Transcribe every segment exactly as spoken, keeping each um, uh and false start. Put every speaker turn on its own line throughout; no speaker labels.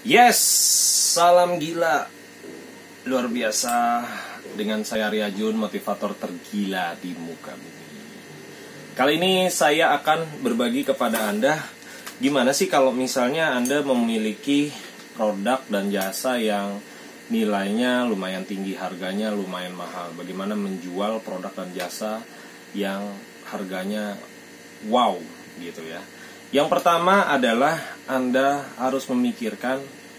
Yes, salam gila luar biasa dengan saya Arya Jun, motivator tergila di muka bumi. Kali ini saya akan berbagi kepada Anda gimana sih kalau misalnya Anda memiliki produk dan jasa yang nilainya lumayan tinggi, harganya lumayan mahal. Bagaimana menjual produk dan jasa yang harganya wow gitu ya. Yang pertama adalah Anda harus memikirkan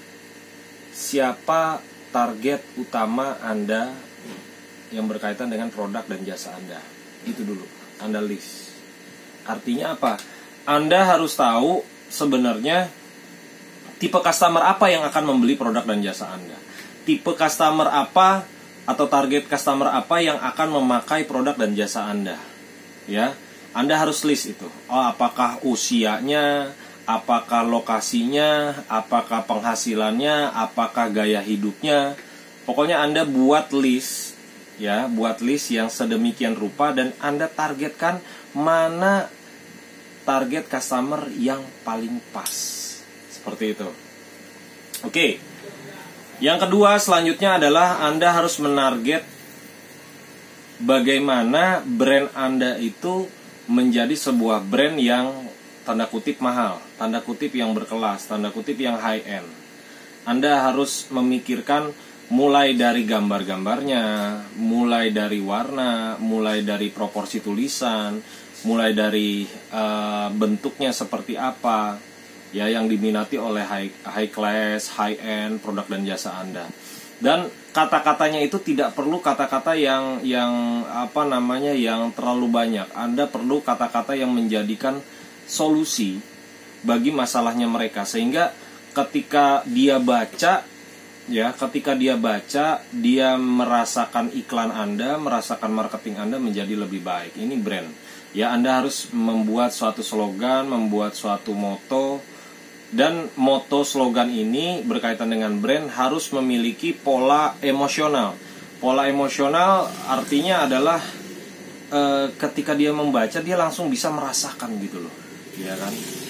siapa target utama Anda yang berkaitan dengan produk dan jasa Anda. Itu dulu, Anda list. Artinya apa? Anda harus tahu sebenarnya tipe customer apa yang akan membeli produk dan jasa Anda. Tipe customer apa atau target customer apa yang akan memakai produk dan jasa Anda. Ya. Anda harus list itu. Oh, apakah usianya, apakah lokasinya, apakah penghasilannya, apakah gaya hidupnya. Pokoknya Anda buat list, ya, buat list yang sedemikian rupa dan Anda targetkan mana target customer yang paling pas. Seperti itu. Oke. Yang kedua selanjutnya adalah Anda harus menarget bagaimana brand Anda itu menjadi sebuah brand yang tanda kutip mahal, tanda kutip yang berkelas, tanda kutip yang high end. Anda harus memikirkan mulai dari gambar-gambarnya, mulai dari warna, mulai dari proporsi tulisan, mulai dari uh, bentuknya seperti apa, ya, yang diminati oleh high, high class, high end produk dan jasa Anda. Dan kata-katanya itu tidak perlu kata-kata yang yang apa namanya yang terlalu banyak. Anda perlu kata-kata yang menjadikan solusi bagi masalahnya mereka, sehingga ketika dia baca, ya, ketika dia baca, dia merasakan iklan Anda, merasakan marketing Anda menjadi lebih baik. Ini brand. Ya, Anda harus membuat suatu slogan, membuat suatu moto. Dan moto slogan ini berkaitan dengan brand harus memiliki pola emosional. Pola emosional artinya adalah e, ketika dia membaca dia langsung bisa merasakan gitu loh, ya kan?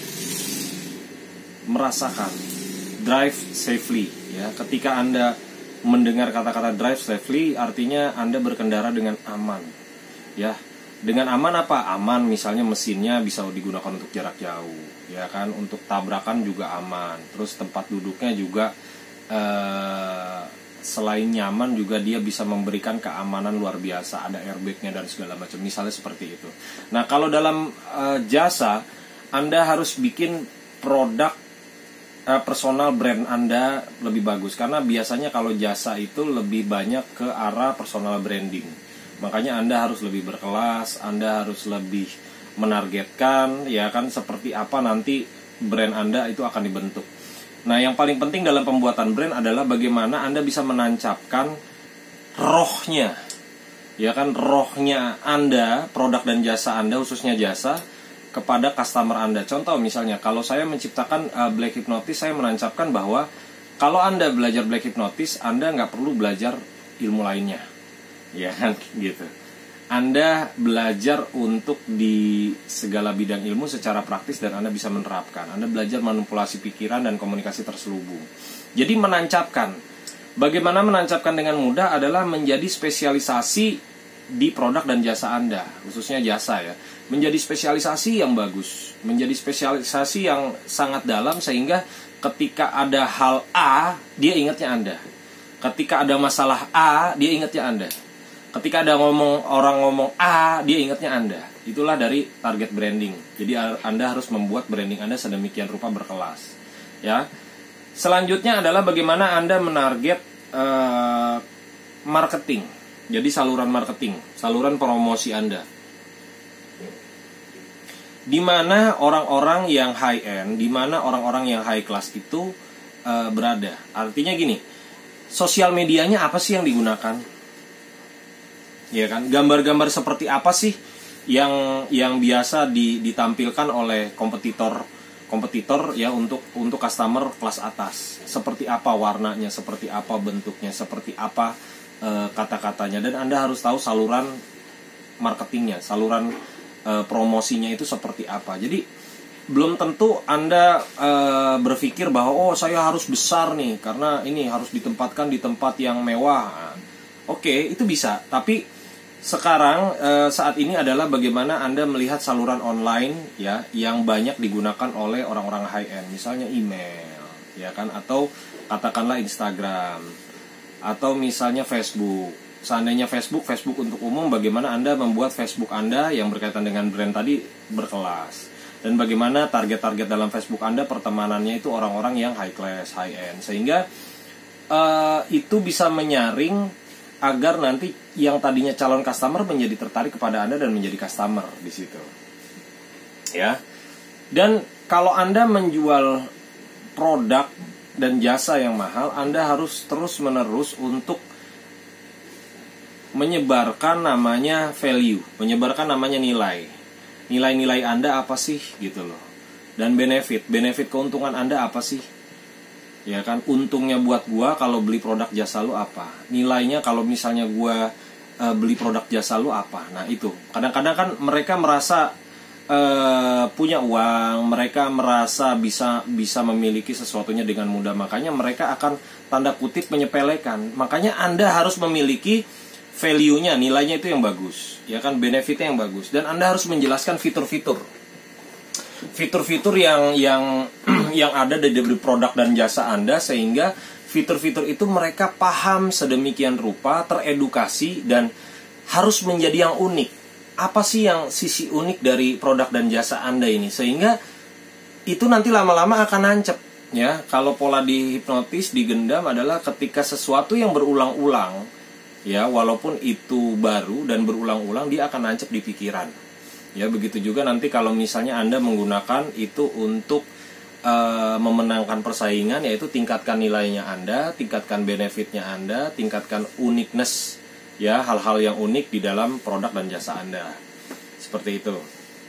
Merasakan. Drive safely, ya. Ketika Anda mendengar kata-kata drive safely, artinya Anda berkendara dengan aman, ya. Dengan aman apa? Aman misalnya mesinnya bisa digunakan untuk jarak jauh, ya kan, untuk tabrakan juga aman. Terus tempat duduknya juga eh, selain nyaman juga dia bisa memberikan keamanan luar biasa, ada airbagnya dan segala macam, misalnya seperti itu. Nah, kalau dalam eh, jasa, Anda harus bikin produk eh, personal brand Anda lebih bagus, karena biasanya kalau jasa itu lebih banyak ke arah personal branding. Makanya Anda harus lebih berkelas, Anda harus lebih menargetkan, ya kan, seperti apa nanti brand Anda itu akan dibentuk. Nah, yang paling penting dalam pembuatan brand adalah bagaimana Anda bisa menancapkan rohnya, ya kan, rohnya Anda, produk dan jasa Anda, khususnya jasa, kepada customer Anda. Contoh misalnya, kalau saya menciptakan uh, Black Hypnosis, saya menancapkan bahwa kalau Anda belajar Black Hypnosis, Anda nggak perlu belajar ilmu lainnya, ya kan, gitu. Anda belajar untuk di segala bidang ilmu secara praktis dan Anda bisa menerapkan. Anda belajar manipulasi pikiran dan komunikasi terselubung. Jadi menancapkan. Bagaimana menancapkan dengan mudah adalah menjadi spesialisasi di produk dan jasa Anda, khususnya jasa, ya. Menjadi spesialisasi yang bagus, menjadi spesialisasi yang sangat dalam, sehingga ketika ada hal A, dia ingatnya Anda. Ketika ada masalah A, dia ingatnya Anda. Ketika ada ngomong orang ngomong A, dia ingatnya Anda. Itulah dari target branding. Jadi Anda harus membuat branding Anda sedemikian rupa berkelas, ya. Selanjutnya adalah bagaimana Anda menarget uh, marketing. Jadi saluran marketing, saluran promosi Anda. Di mana orang-orang yang high end, di mana orang-orang yang high class itu uh, berada. Artinya gini, sosial medianya apa sih yang digunakan? Ya kan, gambar-gambar seperti apa sih yang yang biasa ditampilkan oleh kompetitor kompetitor ya untuk untuk customer kelas atas. Seperti apa warnanya, seperti apa bentuknya, seperti apa e, kata-katanya, dan Anda harus tahu saluran marketingnya, saluran e, promosinya itu seperti apa. Jadi belum tentu Anda e, berpikir bahwa oh saya harus besar nih karena ini harus ditempatkan di tempat yang mewah. Oke, itu bisa. Tapi sekarang e, saat ini adalah bagaimana Anda melihat saluran online ya yang banyak digunakan oleh orang-orang high end, misalnya email, ya kan, atau katakanlah Instagram, atau misalnya Facebook. Seandainya Facebook, Facebook untuk umum, bagaimana Anda membuat Facebook Anda yang berkaitan dengan brand tadi berkelas. Dan bagaimana target-target dalam Facebook Anda pertemanannya itu orang-orang yang high class, high end. Sehingga uh, itu bisa menyaring agar nanti yang tadinya calon customer menjadi tertarik kepada Anda dan menjadi customer di situ. Ya. Dan kalau Anda menjual produk dan jasa yang mahal, Anda harus terus-menerus untuk menyebarkan namanya value, menyebarkan namanya nilai. Nilai-nilai Anda apa sih gitu loh. Dan benefit, benefit keuntungan Anda apa sih? Ya kan, untungnya buat gua kalau beli produk jasa lu apa? Nilainya kalau misalnya gua uh, beli produk jasa lu apa? Nah, itu. Kadang-kadang kan mereka merasa uh, punya uang, mereka merasa bisa bisa memiliki sesuatunya dengan mudah. Makanya mereka akan tanda kutip menyepelekan. Makanya Anda harus memiliki value-nya, nilainya itu yang bagus, ya kan, benefitnya yang bagus, dan Anda harus menjelaskan fitur-fitur, fitur-fitur yang yang yang ada dari produk dan jasa Anda, sehingga fitur-fitur itu mereka paham sedemikian rupa, teredukasi, dan harus menjadi yang unik. Apa sih yang sisi unik dari produk dan jasa Anda ini, sehingga itu nanti lama-lama akan nancep, ya. Kalau pola dihipnotis, digendam adalah ketika sesuatu yang berulang-ulang, ya, walaupun itu baru dan berulang-ulang, dia akan nancep di pikiran. Ya, begitu juga nanti kalau misalnya Anda menggunakan itu untuk e, memenangkan persaingan, yaitu tingkatkan nilainya Anda, tingkatkan benefitnya Anda, tingkatkan uniqueness, ya, hal-hal yang unik di dalam produk dan jasa Anda. Seperti itu.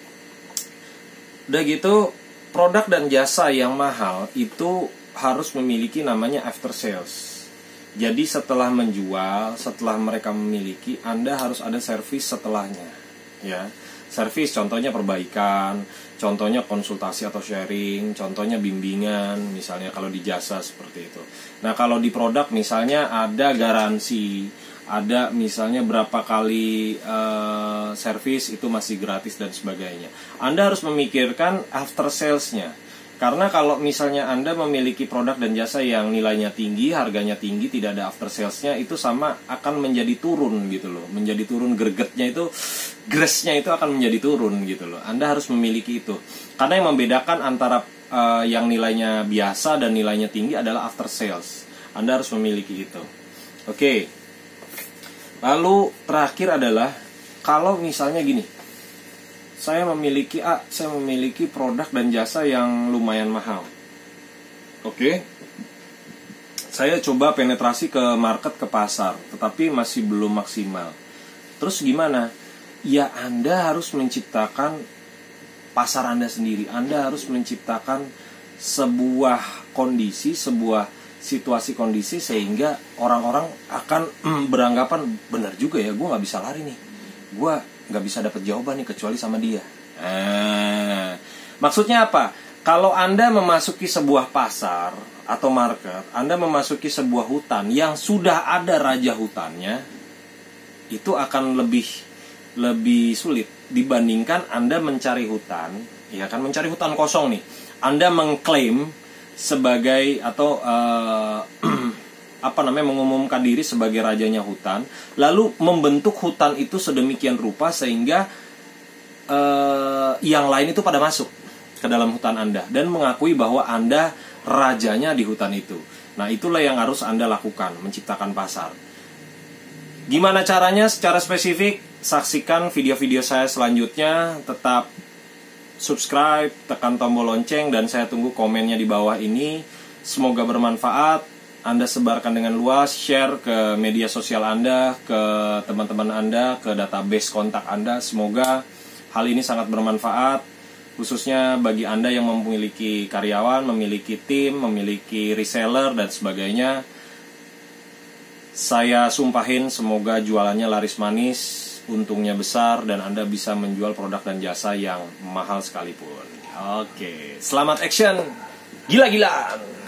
Udah gitu, produk dan jasa yang mahal itu harus memiliki namanya after sales. Jadi setelah menjual, setelah mereka memiliki, Anda harus ada servis setelahnya, ya. Servis contohnya perbaikan, contohnya konsultasi atau sharing, contohnya bimbingan, misalnya kalau di jasa seperti itu. Nah, kalau di produk misalnya ada garansi, ada misalnya berapa kali uh, servis itu masih gratis dan sebagainya. Anda harus memikirkan after sales-nya. Karena kalau misalnya Anda memiliki produk dan jasa yang nilainya tinggi, harganya tinggi, tidak ada after sales-nya, itu sama akan menjadi turun gitu loh. Menjadi turun, gregetnya itu, grace-nya itu akan menjadi turun gitu loh. Anda harus memiliki itu. Karena yang membedakan antara uh, yang nilainya biasa dan nilainya tinggi adalah after sales. Anda harus memiliki itu. Oke. Lalu terakhir adalah, kalau misalnya gini, saya memiliki A, saya memiliki produk dan jasa yang lumayan mahal. Oke. Saya coba penetrasi ke market, ke pasar, tetapi masih belum maksimal. Terus gimana? Ya, Anda harus menciptakan pasar Anda sendiri. Anda harus menciptakan sebuah kondisi, sebuah situasi kondisi, sehingga orang-orang akan mm, beranggapan, benar juga ya, gue gak bisa lari nih, gue nggak bisa dapat jawaban nih kecuali sama dia. Nah, maksudnya apa? Kalau Anda memasuki sebuah pasar atau market, Anda memasuki sebuah hutan yang sudah ada raja hutannya, itu akan lebih lebih sulit dibandingkan Anda mencari hutan, ya kan, mencari hutan kosong nih. Anda mengklaim sebagai atau uh, apa namanya mengumumkan diri sebagai rajanya hutan, lalu membentuk hutan itu sedemikian rupa sehingga uh, yang lain itu pada masuk ke dalam hutan Anda dan mengakui bahwa Anda rajanya di hutan itu. Nah, itulah yang harus Anda lakukan, menciptakan pasar. Gimana caranya secara spesifik? Saksikan video-video saya selanjutnya. Tetap subscribe, tekan tombol lonceng, dan saya tunggu komennya di bawah ini. Semoga bermanfaat. Anda sebarkan dengan luas, share ke media sosial Anda, ke teman-teman Anda, ke database kontak Anda. Semoga hal ini sangat bermanfaat, khususnya bagi Anda yang memiliki karyawan, memiliki tim, memiliki reseller, dan sebagainya. Saya sumpahin semoga jualannya laris manis, untungnya besar, dan Anda bisa menjual produk dan jasa yang mahal sekalipun. Oke, selamat action. Gila-gilaan.